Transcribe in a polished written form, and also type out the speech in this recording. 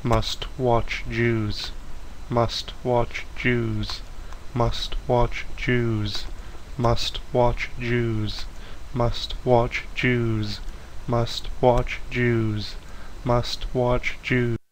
must watch Jews, must watch Jews, must watch Jews, must watch Jews, must watch Jews, must watch Jews, must watch Jews.